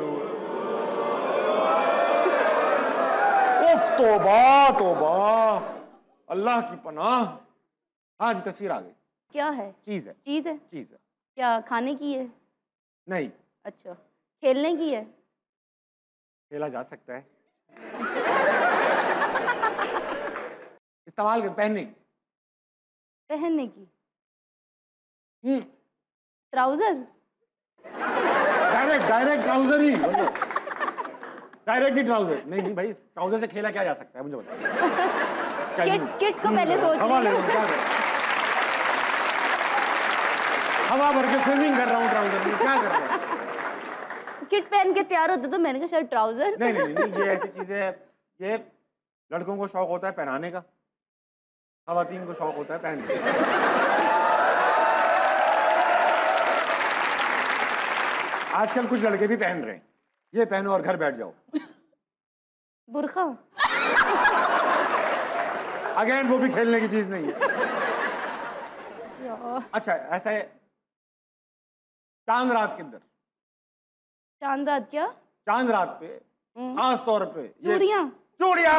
उफ, तौबा तौबा, अल्लाह की पनाह। हाँ जी तस्वीर आ गई। क्या है? चीज है। चीज है? चीज है। क्या खाने की है? नहीं। अच्छा, खेलने की है? खेला जा सकता है। इस्तेमाल कर, पहनने की। पहनने की। हम्म। ट्राउजर? डायरेक्ट डायरेक्ट ट्राउजर ही, डायरेक्ट ही ट्राउजर। नहीं नहीं भाई, ट्राउजर से खेला क्या जा सकता है मुझे बताओ। किट किट को पहले सोच हवा ले क्या कर, हवा भर के स्विमिंग कर रहा हूँ ट्राउजर में, क्या कर रहा हूँ? किट पहन के तैयार होता तो मैंने कहा शायद ट्राउजर। नहीं नहीं नहीं, ये ऐसी चीजें है, ये लड़कों को शौक होता है पहनाने का, खवातीन को शौक होता है पहनने का। आजकल कुछ लड़के भी पहन रहे हैं, ये पहनो और घर बैठ जाओ। बुर्खा? अगेन वो भी खेलने की चीज नहीं है। अच्छा ऐसा है, चांद रात के अंदर, चांद रात क्या? चांद रात पे खास तौर पे चूड़ियां। चूड़ियां।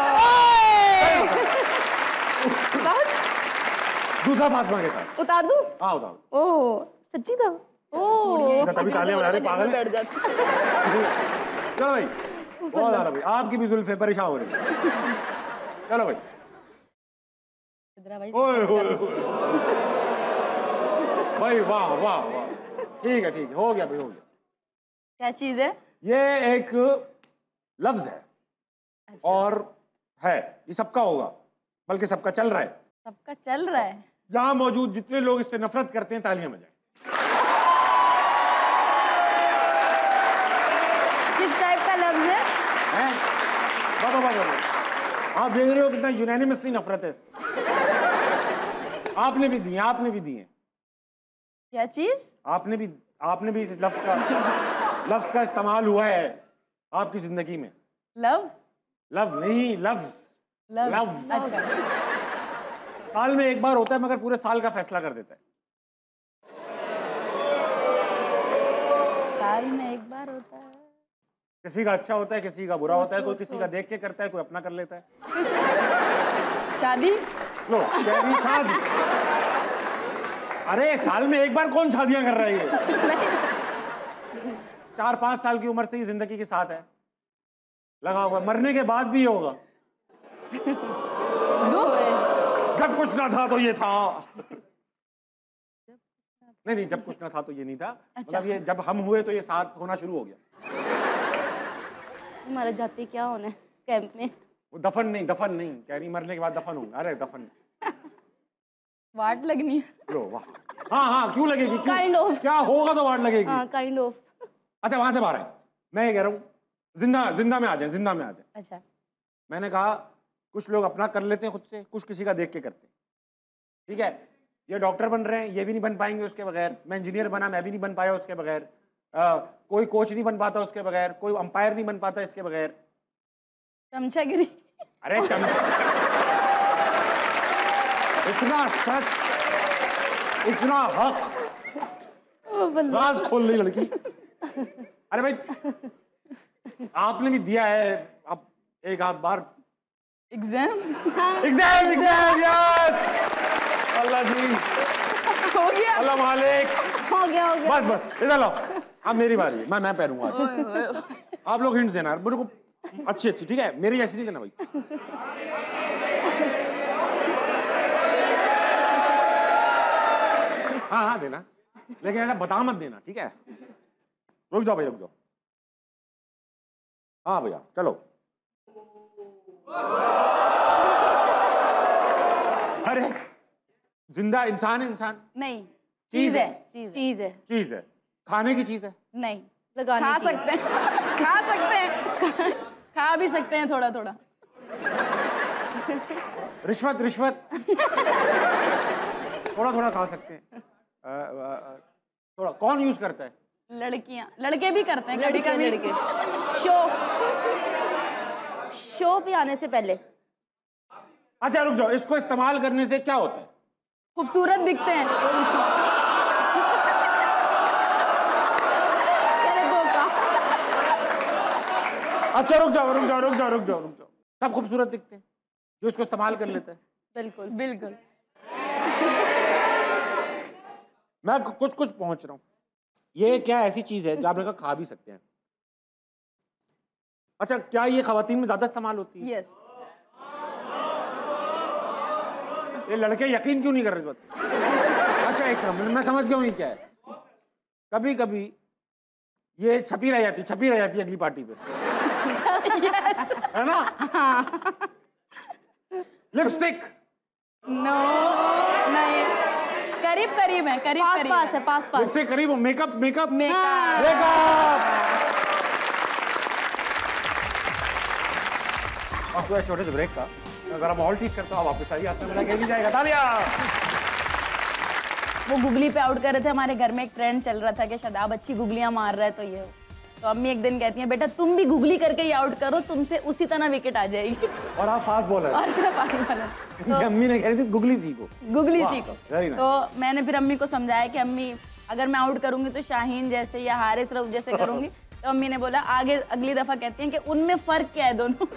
दूसरा फातिमा के साथ उतार दूं? हाँ उतार। ओह सच्ची था? ओह तभी तालियां बजा रहे पागल है। चलो भाई, बहुत ज्यादा भाई, आपकी भी जुल्फे परेशान हो रही है। चलो भाई। ओए ओए भाई, वाह वाह वाह, ठीक है ठीक है, हो गया भाई, हो गया। क्या चीज है? ये एक लफ्ज है। अच्छा। और है, ये सबका होगा, बल्कि सबका चल रहा है। सबका चल रहा है। यहाँ मौजूद जितने लोग इससे नफरत करते हैं तालियां बजाएं। किस टाइप का लफ्ज है? हैं? बाबा बाबा, आप देख रहे हो कितना यूनानिमसली नफरत है। आपने भी दिए, आपने भी दिए। क्या चीज? आपने भी आपने भी इस लफ्ज का लफ्ज का इस्तेमाल हुआ है आपकी जिंदगी में? लव। लव नहीं, लव्स। लव। अच्छा। साल में एक बार होता है मगर पूरे साल का फैसला कर देता है। साल में एक बार होता है। किसी का अच्छा होता है, किसी का बुरा होता है, कोई किसी का देख के करता है, कोई अपना कर लेता है। शादी। लो, कैरी शादी। अरे साल में एक बार कौन शादियां कर रहा है ये? चार पांच साल की उम्र से ही जिंदगी के साथ है, लगा हुआ। मरने के बाद भी होगा। जब कुछ ना था तो ये था। नहीं नहीं, जब कुछ ना था तो ये नहीं था। अच्छा। मतलब ये जब हम हुए तो ये साथ होना शुरू हो गया। हमारा जाते क्या होना है कैंप में? वो दफन नहीं, दफन नहीं कह रही, मरने के बाद दफन होगा। अरे दफन वाट लगनी है। लो वाह। हाँ हाँ, क्यों लगेगी? क्यों? Kind of. क्या होगा तो वाट लगेगी। हाँ, काइंड ऑफ। अच्छा, वहां से बाहर है। मैं ये कह रहा हूँ, जिंदा जिंदा में आ जाए, जिंदा में आ जाए। अच्छा। मैंने कहा कुछ लोग अपना कर लेते हैं खुद से, कुछ किसी का देख के करते हैं। ठीक है, ये डॉक्टर बन रहे हैं, ये भी नहीं बन पाएंगे उसके बगैर। मैं इंजीनियर बना, मैं भी नहीं बन पाया उसके बगैर। आ, कोई कोच नहीं बन पाता उसके बगैर, कोई अंपायर नहीं बन पाता इसके बगैर। चमचागिरी। अरे चमचा, इतना सच, इतना हक, राज खोल रही लड़की। अरे भाई, आपने भी दिया है अब एक आध बार exam. Exam exam yes, Allah ji, हो गया, अल्लाह मालिक, हो गया हो गया। बस बस इधर लो, अब मेरी बारी है, मैं मैं पैरूंगा। आप लोग हिंट्स देना मेरे को, अच्छी अच्छी, ठीक है? मेरी ऐसी नहीं देना भाई। हाँ हाँ देना, लेकिन ऐसा बता मत देना, ठीक है? रुक जाओ भाई, रुक जाओ। हाँ भैया चलो। अरे जिंदा इंसान है? इंसान नहीं, चीज चीज है। है। चीज चीज है। चीज है, खाने की चीज है? नहीं, लगाने खा की। सकते हैं। खा सकते हैं, खा भी सकते हैं थोड़ा थोड़ा। रिश्वत रिश्वत थोड़ा थोड़ा खा सकते हैं। आ, आ, आ, थोड़ा कौन यूज करता है? लड़कियां, लड़के भी करते हैं कभी कभी। लड़के शो शो पे आने से पहले। अच्छा रुक जाओ, इसको इस्तेमाल करने से क्या होता है? खूबसूरत दिखते हैं। अच्छा रुक जाओ रुक जाओ रुक जाओ रुक जाओ रुक जाओ सब खूबसूरत दिखते हैं जो इसको इस्तेमाल कर लेते हैं। बिल्कुल बिल्कुल। मैं कुछ कुछ पहुंच रहा हूँ। ये क्या ऐसी चीज है जो आपने कहा खा भी सकते हैं? अच्छा, क्या ये खवातीन में ज्यादा इस्तेमाल होती है? यस। ये लड़के यकीन क्यों नहीं कर रहे इस बात? अच्छा एक मिनट, मैं समझ गया हूँ ये क्या है। कभी कभी ये छपी रह जाती छपी रह जाती है अगली पार्टी पे। yes. है ना? लिपस्टिक? नो नहीं, करीब करीब है, करीब पास करीब पास है, पास पास। लिपस्टिक करीब। Makeup makeup makeup makeup. आपको छोटे से ब्रेक का अगर आप माहौल ठीक करता हूँ वापस आइए, आपसे मेरा कह भी जाएगा। तालियां। वो गुगली पे आउट कर रहे थे। हमारे घर में एक ट्रेंड चल रहा था कि शादाब अच्छी गुगलियां मार रहा है, तो ये तो अम्मी एक दिन कहती हैं बेटा तुम भी गुगली करके ही आउट करो, तुमसे उसी तरह विकेट आ जाएगी। और आप फास्ट बॉलर। और मैं फास्ट बॉलर। तो अम्मी ने कह रही थी गुगली सीखो। गुगली सीखो। nice. तो मैंने फिर अम्मी को समझाया कि अम्मी अगर मैं आउट करूंगी तो शाहीन जैसे या हारिस रऊफ जैसे करूंगी। तो अम्मी ने बोला आगे अगली दफा कहती हैं कि उनमें फर्क क्या है दोनों।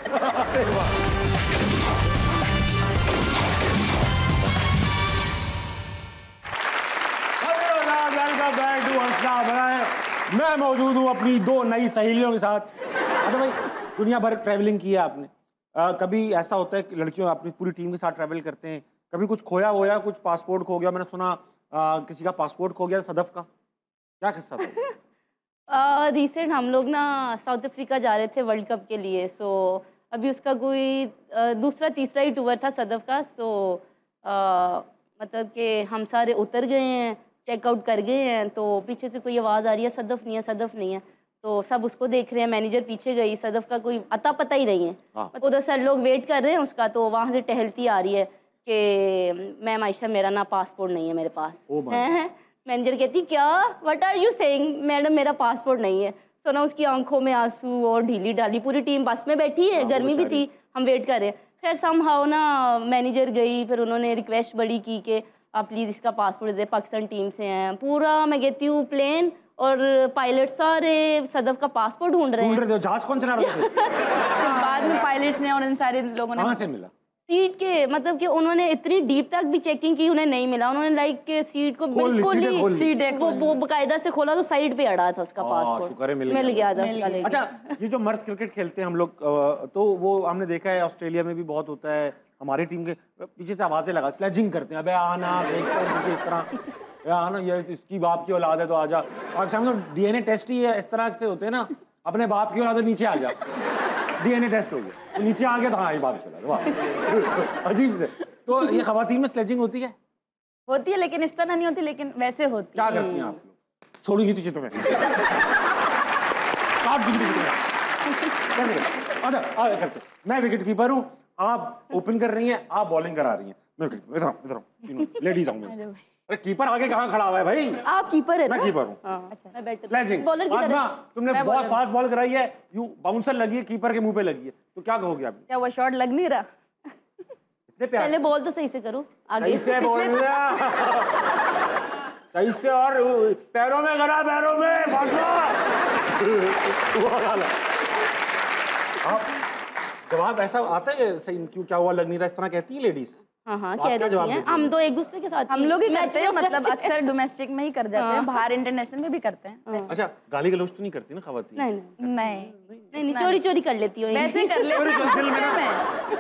मैं मौजूद हूँ अपनी दो नई सहेलियों के साथ। अच्छा भाई, दुनिया भर ट्रैवलिंग की है आपने, आ, कभी ऐसा होता है कि लड़कियों अपनी पूरी टीम के साथ ट्रैवल करते हैं, कभी कुछ खोया होया, कुछ पासपोर्ट खो गया? मैंने सुना आ, किसी का पासपोर्ट खो गया सदफ का, क्या किस्सा था? रिसेंट हम लोग ना साउथ अफ्रीका जा रहे थे वर्ल्ड कप के लिए। सो अभी उसका कोई आ, दूसरा तीसरा ही टूर था सदफ का। सो आ, मतलब कि हम सारे उतर गए हैं, चेकआउट कर गए हैं, तो पीछे से कोई आवाज़ आ रही है सदफ नहीं है सदफ नहीं है। तो सब उसको देख रहे हैं, मैनेजर पीछे गई, सदफ का कोई अता पता ही नहीं है। हाँ। उधर सर लोग वेट कर रहे हैं उसका, तो वहाँ से टहलती आ रही है कि मैम आयशा मेरा ना पासपोर्ट नहीं है मेरे पास। Oh my है, है? मैनेजर कहती क्या, what are you saying? Madam मेरा पासपोर्ट नहीं है। सो ना उसकी आंखों में आंसू और ढीली ढाली, पूरी टीम बस में बैठी है, गर्मी भी थी, हम वेट कर रहे हैं। खैर समहाउ ना मैनेजर गई, फिर उन्होंने रिक्वेस्ट बड़ी की कि आप प्लीज़ इसका पासपोर्ट दे, पाकिस्तान टीम से हैं। पूरा मैं कहती हूँ प्लेन और पायलट सारे सदफ का पासपोर्ट ढूंढ रहे हैं। जहाज कौन चला रहा था? बाद में पायलट्स ने और इन सारे लोगों ने कहाँ से मिला सीट के, मतलब कि उन्होंने इतनी डीप तक भी चेकिंग की, उन्हें नहीं मिला। उन्होंने लाइक के सीट को बिल्कुल ही सीट वो वो बकायदा से खोला तो साइड पे अड़ा था उसका पासपोर्ट, मिल, मिल गया था उसका। लेकिन अच्छा, ये जो मर्द क्रिकेट खेलते हैं हम लोग, तो वो हमने देखा है ऑस्ट्रेलिया में भी बहुत होता है। हमारी टीम के पीछे से आवाजें लगा स्लेजिंग करते हैं, अबे आना इस तरह, आना ये इसकी बाप की औलाद है तो आजा। पाकिस्तान में डीएनए टेस्ट ही है, इस तरह से होते हैं ना, अपने बाप की औलाद है नीचे आ जा, डीएनए टेस्ट हो गया तो नीचे आ गया तो हाँ ये बाप की औलाद, वाह अजीब से। तो ये खवातीन में स्लेजिंग होती है? होती है, लेकिन इस तरह नहीं होती, लेकिन वैसे होती है। क्या करती हैं आप लोग? छोड़ूंगी तुझे तुम्हें, काट दूंगी तुझे। अच्छा आ करते, मैं विकेट कीपर हूँ, आप ओपन कर रही हैं, आप बॉलिंग करा रही हैं, मैं विकेट इधर इधर तीनों लेडीज आऊँ। अरे कीपर आगे कहाँ खड़ा हुआ है भाई? आप कीपर है ना? मैं कीपर हूँ। अच्छा मैं बैटर, स्लेजिंग बॉलर की तरह। तुमने बहुत फास्ट बॉल कराई है, यूं बाउंसर लगी है, कीपर के मुंह पे लगी है, तो क्या कहोगे आप? क्या वो शॉट लग नहीं रहा? पहले बॉल तो सही से करो, आगे से बोल रहा सही से, और पैरों में करा, पैरों में आप जवाब ऐसा आता है सही, क्यों क्या हुआ, लग नहीं रहा, इस तरह कहती है लेडीज? हाँ हाँ कहती हैं, हम तो एक दूसरे के साथ हम लोग ही करते हैं, मतलब अक्सर डोमेस्टिक में ही कर जाते हैं, बाहर इंटरनेशनल में भी करते हैं। अच्छा, गाली गलौज तो नहीं करती ना खवातीन? नहीं नहीं नहीं नहीं चोरी चोरी कर लेती हो, वैसे कर लेती हूँ मैं।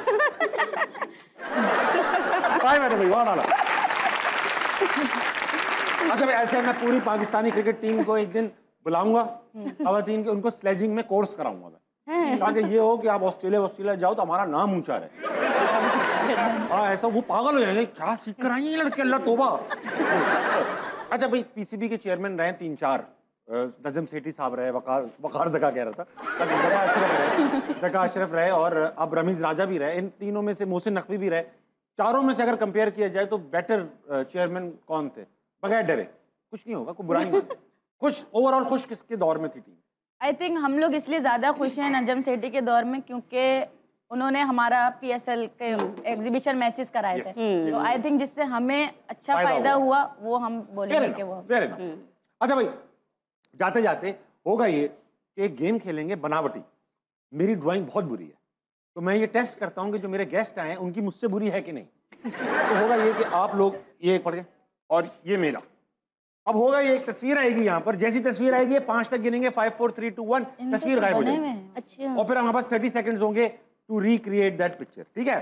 अच्छा भाई, ऐसे मैं पूरी पाकिस्तानी क्रिकेट टीम को एक दिन बुलाऊंगा खवातीन के, उनको स्लेजिंग में कोर्स कराऊंगा मैं, ताकि ये हो कि आप ऑस्ट्रेलिया ऑस्ट्रेलिया जाओ तो हमारा नाम ऊंचा रहे। हाँ ऐसा, वो पागल हो जाएंगे, क्या सीख कर आई है लड़के, अल्लाह तौबा। अच्छा भाई, पीसीबी के चेयरमैन रहे तीन चार, नजम सेठी साहब रहे, वकार वकार जका कह रहा था, जका अशरफ रहे, जका अशरफ रहे, और अब रमीज राजा भी रहे। इन तीनों में से मोहसिन नकवी भी रहे। चारों में से अगर कंपेयर किया जाए तो बेटर चेयरमैन कौन थे? बगैर डरे, कुछ नहीं होगा, कोई बुरा नहीं होगा, खुश, ओवरऑल खुश किसके दौर में थी टीम? आई थिंक हम लोग इसलिए ज़्यादा खुश हैं नजम सेठी के दौर में, क्योंकि उन्होंने हमारा पीएसएल के एग्जीबिशन मैचेस कराए थे, तो आई थिंक जिससे हमें अच्छा फायदा हुआ, वो हम बोलेंगे कि वो। अच्छा भाई, जाते जाते होगा ये कि एक गेम खेलेंगे बनावटी। मेरी ड्राइंग बहुत बुरी है, तो मैं ये टेस्ट करता हूँ कि जो मेरे गेस्ट आए हैं उनकी मुझसे बुरी है कि नहीं। तो होगा ये कि आप लोग ये पढ़ गए और ये मेरा, अब होगा ये एक तस्वीर आएगी यहाँ पर, जैसी तस्वीर आएगी ये पांच तक गिनेंगे, five four three two one, तस्वीर गायब हो जाएगी। अच्छा, और फिर हमारे पास थर्टी सेकेंड्स होंगे टू रिक्रिएट दैट पिक्चर, ठीक है?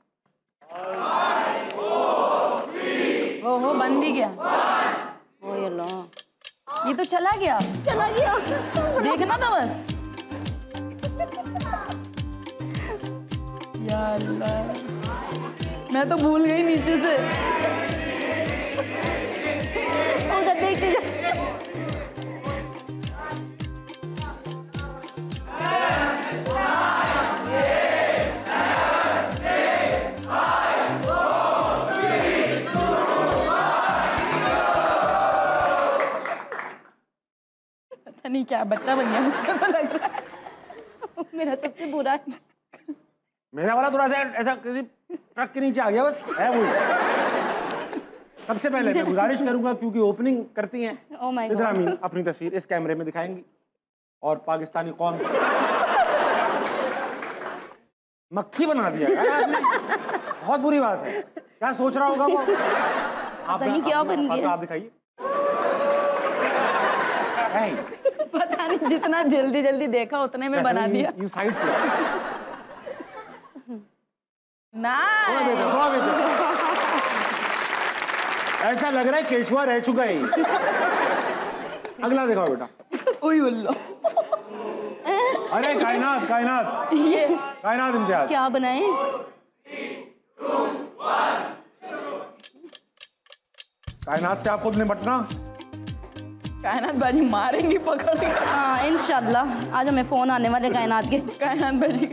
ओहो, बन भी गया। ओ ये लो, ये तो चला गया, चला गया, देखना था बस। या अल्लाह, मैं तो भूल गई नीचे से। उधर देखते जा। नहीं क्या बच्चा बन गया मुझसे तो लग रहा है। मेरा सबसे बुरा है, मेरा वाला थोड़ा सा ऐसा किसी ट्रक के नीचे आ गया बस है वो। सबसे पहले मैं गुजारिश करूंगा, क्योंकि ओपनिंग करती हैं, oh my इधर God, अमीन अपनी तस्वीर इस कैमरे में दिखाएंगी और पाकिस्तानी कौम मक्खी बना दिया यार आपने, बहुत बुरी बात है। क्या सोच रहा होगा वो? आप नहीं क्या बन गया, आप दिखाइए। पता नहीं, जितना जल्दी जल्दी देखा उतने में बना दिया। यू साइड से ना, ऐसा लग रहा है केशवा रह चुका है। अगला दिखाओ बेटा। ओए उल्लो, अरे कायनात कायनात ये कायनात इम्तियाज क्या बनाए? कायनात से आप खुद निपटना। कायनात बाजी मारेंगी पकड़ के। हाँ इंशाल्लाह, आज हमें फोन आने वाले कायनात के। कायनात बाजी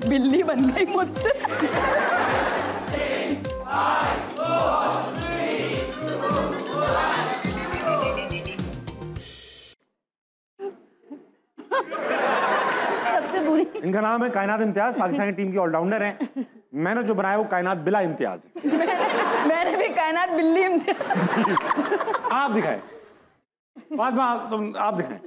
बिल्ली बन गई मुझसे। सबसे बुरी। इनका नाम है कायनात इम्तियाज, पाकिस्तानी टीम की ऑलराउंडर हैं। मैंने जो बनाया वो कायनात बिला इम्तियाज है। मैंने भी कायनात बिल्ली इम्तियाज। आप दिखाए फातिमा, आप, तुम आप दिखाएं।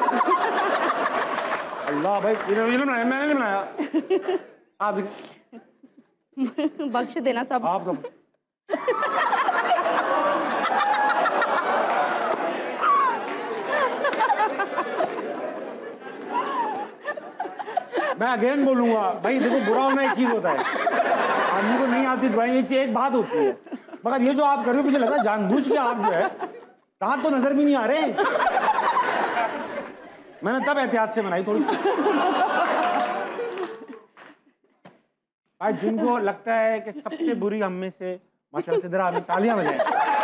अल्लाह भाई, ये नहीं बनाया, मैंने नहीं बनाया। आप दिखाएं। बख्श देना सब। आप तो मैं अगेन बोलूंगा भाई, देखो बुरा होना एक चीज होता है, आदमी को नहीं आती ड्राइंग एक बात होती है, मगर ये जो आप कर रहे हो मुझे लग रहा है जानबूझ के आप जो है, दांत तो नजर भी नहीं आ रहे। मैंने तब एहतियात से बनाई थोड़ी। भाई जिनको लगता है कि सबसे बुरी हम में से, माशाल्लाह से जरा तालियां बजाएं।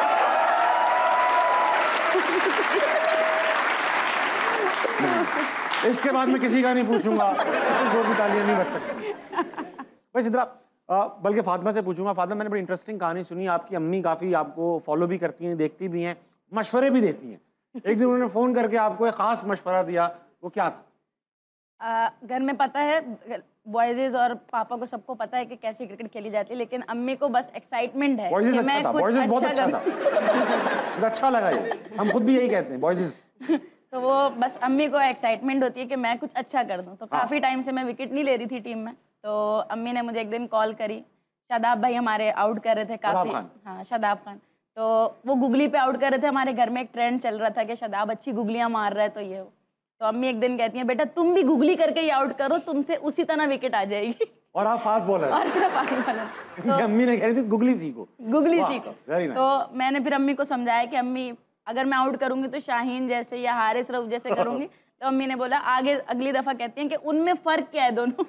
इसके बाद मैं किसी का नहीं पूछूंगा, दो की तालियां नहीं बज सकती। वैसे इधर बल्कि फातिमा से पूछूंगा। फातिमा, मैंने बड़ी इंटरेस्टिंग कहानी सुनी, आपकी अम्मी काफ़ी आपको फॉलो भी करती हैं, देखती भी हैं, मशवरे भी देती हैं। एक दिन उन्होंने फ़ोन करके आपको एक ख़ास मशवरा दिया, वो क्या था? आ, घर में पता है बॉयज़ और पापा को सबको पता है कि कैसे क्रिकेट खेली जाती है, लेकिन अम्मी को बस एक्साइटमेंट है कि अच्छा मैं था, कुछ अच्छा, बहुत अच्छा था। अच्छा लगा ये, हम खुद भी यही कहते हैं बॉयज़। तो वो बस अम्मी को एक्साइटमेंट होती है कि मैं कुछ अच्छा कर दूं। तो हाँ। काफ़ी टाइम से मैं विकेट नहीं ले रही थी टीम में, तो अम्मी ने मुझे एक दिन कॉल करी। शादाब भाई हमारे आउट कर रहे थे काफ़ी, हाँ शादाब खान, तो वो गुगली पे आउट कर रहे थे। हमारे घर में एक ट्रेंड चल रहा था कि शादाब अच्छी गुगलियाँ मार रहा है, तो ये तो अम्मी एक दिन कहती हैं, बेटा तुम भी गुगली करके ही आउट करो, तुमसे उसी तरह विकेट आ जाएगी। और आप फास्ट बॉलर। और फिर फास्ट बॉलर। तो अम्मी ने कह रही थी गुगली सीखो, गुगली सीखो। तो मैंने फिर अम्मी को समझाया कि अम्मी अगर मैं आउट करूंगी तो शाहीन जैसे या हारिस रऊफ जैसे करूंगी। तो अम्मी ने बोला आगे अगली दफा कहती हैं कि उनमें फर्क क्या है दोनों।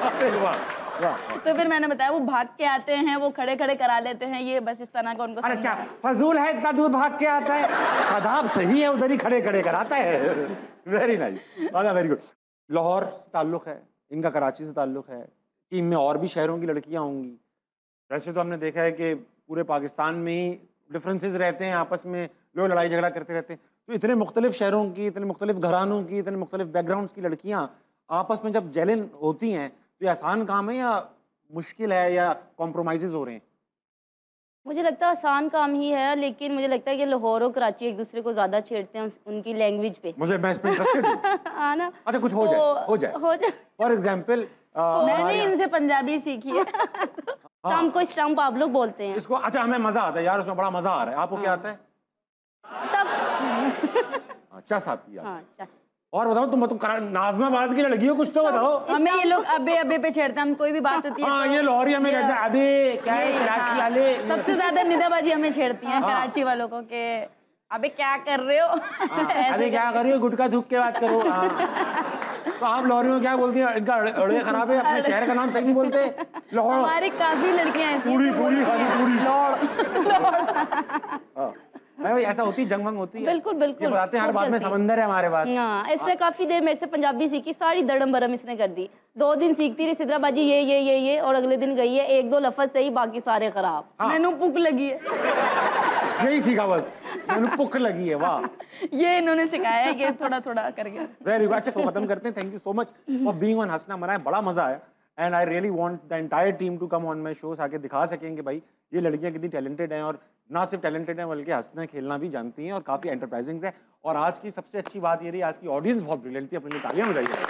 तो फिर मैंने बताया वो भाग के आते हैं, वो खड़े खड़े करा लेते हैं, ये बस इस तरह का उनको। अरे क्या फजूल है, इतना दूर भाग के आता है, शादाब सही है, उधर ही खड़े खड़े कराता है। Very nice, very good. Lahore से ताल्लुक है इनका, कराची से ताल्लुक है, टीम में और भी शहरों की लड़कियां होंगी। वैसे तो हमने देखा है कि पूरे पाकिस्तान में ही डिफरेंसेस रहते हैं, आपस में लोग लड़ाई झगड़ा करते रहते हैं, तो इतने मुख्तलिफ शहरों की, इतने मुख्तलिफ घरानों की, इतने मुख्तलिफ बैकग्राउंड्स की लड़कियाँ आपस में जब जेलिन होती हैं तो ये आसान काम है या मुश्किल है या कॉम्प्रोमाइज़ हो रहे हैं? मुझे लगता है आसान काम ही है, लेकिन मुझे लगता है कि लाहौर और कराची एक दूसरे को ज़्यादा छेड़ते हैं उनकी लैंग्वेज पे। मुझे मैं इस पे इंटरेस्टेड हूँ। हाँ ना। अच्छा कुछ हो जाए, हो जाए, हो जाए। फॉर एग्जाम्पल मैंने इनसे पंजाबी सीखी है। स्टम्प को स्टम्प आप लोग बोलते हैं इसको। अच्छा हमें मजा आता है यार, उसमें बड़ा मजा आ रहा है। आपको क्या आता है? चस आती है। हाँ, और बताओ तुम तुम नाज़माबाद की लड़की हो, कुछ तो बताओ। हमें ये लोग अबे अबे पे छेड़ते हैं, हम कोई भी बात होती है। हाँ, ये लाहौरी हमें कहते हैं अबे क्या है, कराची वाले सबसे ज्यादा निदाबाजी हमें छेड़ती हैं कराची वालों को कि अबे क्या कर रहे हो। अबे क्या कर रही हो, गुटखा थूक के बात करो। तो आप लाहौरियों क्या बोलती हैं? इनका अड़े खराब है, अपने शहर का नाम सही नहीं बोलते। लाहौर हमारी काफी लड़कियां ऐसी पूरी पूरी पूरी लाहौर। भाई ऐसा होती जंग वंग होती है। बिल्कुल बिल्कुल बताते हैं हर बात में समंदर है हमारे पास। हाँ, इसने काफी देर मेरे से पंजाबी सीखी, सारी दड़म बरम इसने कर दी। दो दिन सीखती रही सिद्राबाजी ये ये ये ये और अगले दिन गई है एक दो लफ्ज सही, बाकी सारे खराब। हाँ। मैनू भूख लगी है, यही सीखा बस, मैनू भूख लगी है। वाह, ये इन्होंने सिखाया है कि थोड़ा थोड़ा करके। Very good. अच्छा शो खत्म करते हैं। Thank you so much for being on हंसना मनाए, बड़ा मजा आया। And I really want the entire team to come on my shows, आके दिखा सकेंगे भाई ये लड़कियां कितनी टैलेंटेड हैं, और ना सिर्फ टैलेंटेड हैं बल्कि हंसना खेलना भी जानती हैं और काफ़ी एंटरप्राइजिंग है। और आज की सबसे अच्छी बात ये रही, आज की ऑडियंस बहुत ब्रिलियंट थी, अपने लिए तालियां बजाइए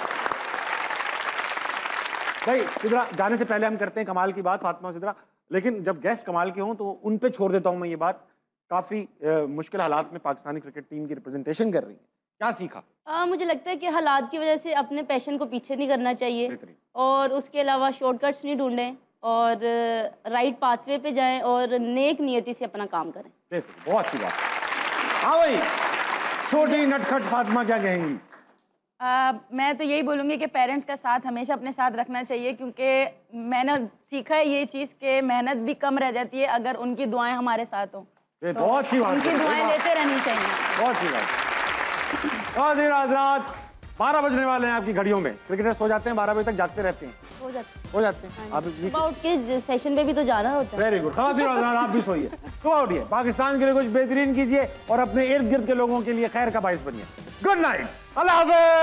भाई। सिद्रा जाने से पहले हम करते हैं कमाल की बात, फातिमा सिद्रा, लेकिन जब गेस्ट कमाल के हों तो उन पे छोड़ देता हूं मैं ये बात। काफ़ी मुश्किल हालात में पाकिस्तानी क्रिकेट टीम की रिप्रेजेंटेशन कर रही है, क्या सीखा? आ, मुझे लगता है कि हालात की वजह से अपने पैशन को पीछे नहीं करना चाहिए, और उसके अलावा शॉर्टकट्स नहीं ढूंढें, और राइट पाथवे पे जाएं और नेक नियति से अपना काम करें। बहुत अच्छी बात। हाँ भाई, छोटी नटखट फातिमा क्या कहेंगी? आ, मैं तो यही बोलूँगी कि पेरेंट्स का साथ हमेशा अपने साथ रखना चाहिए, क्योंकि मैंने सीखा है ये चीज़ कि मेहनत भी कम रह जाती है अगर उनकी दुआएं हमारे साथ हों। तो बहुत अच्छी बात, उनकी दुआएं लेते रहनी चाहिए। बहुत अच्छी बात। हज़रात बारह बजने वाले हैं आपकी घड़ियों में। क्रिकेटर सो जाते हैं, बारह बजे तक जागते रहते हैं? हो जाते हो जाते हैं। आप सुबह उठ के सेशन पे भी तो जाना होता है। वेरी गुड, ख़वातीन और हज़रात, आप भी सोइए, सुबह उठिए, पाकिस्तान के लिए कुछ बेहतरीन कीजिए और अपने इर्द गिर्द के लोगों के लिए खैर का बाइस बनिए। गुड नाइट, अल्लाह हाफ़िज़।